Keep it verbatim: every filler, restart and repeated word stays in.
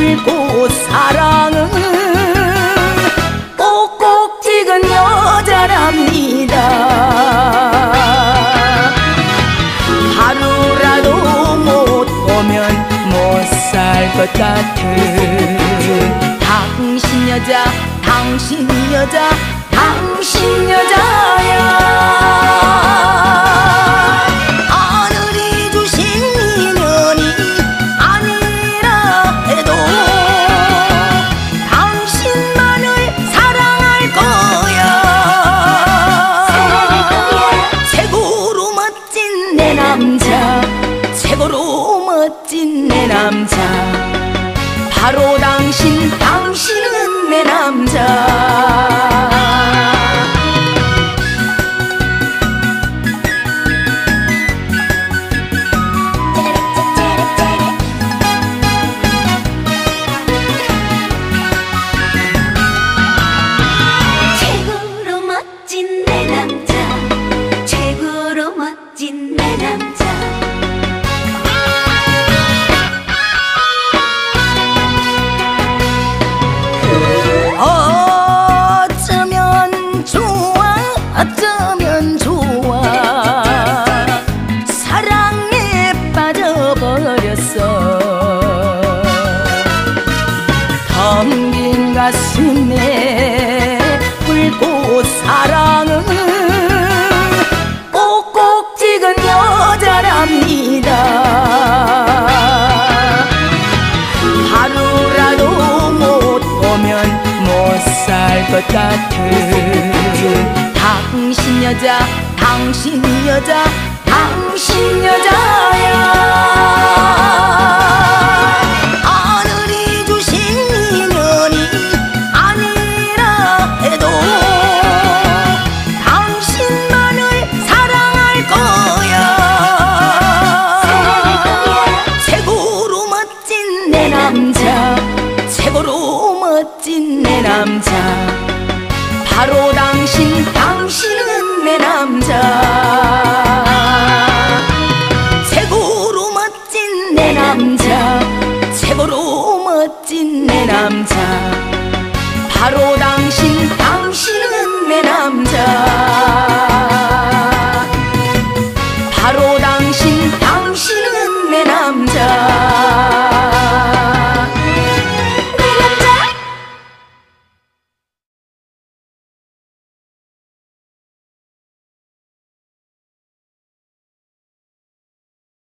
불꽃 사랑은 꼭꼭 찍은 여자랍니다. 하루라도 못 보면 못 살 것 같은 당신 여자, 당신 여자, 당신 여자야. 하늘이 주신 인연이 아니라 해도 당신만을 사랑할 거야. 최고로 멋진 내 남자, 최고로 멋진 내 남자, 바로 당신, 당신은 내 남자. 최고로 멋진 내 남자, 최고로 멋진 내 남자. 어쩌면 좋아, 어쩌면 좋아, 사랑에 빠져버렸어. 텅빈 가슴에 불꽃 사랑은 꼭꼭 찍은 여자랍니다. 하루라도 못 보면 못 살 것 같은 당신 여자, 당신 여자, 당신 여자야. 하늘이 주신 인연이 아니라 해도 당신만을 사랑할 거야. 최고로 멋진 내 남자, 최고로 멋진 내 남자, 바로 당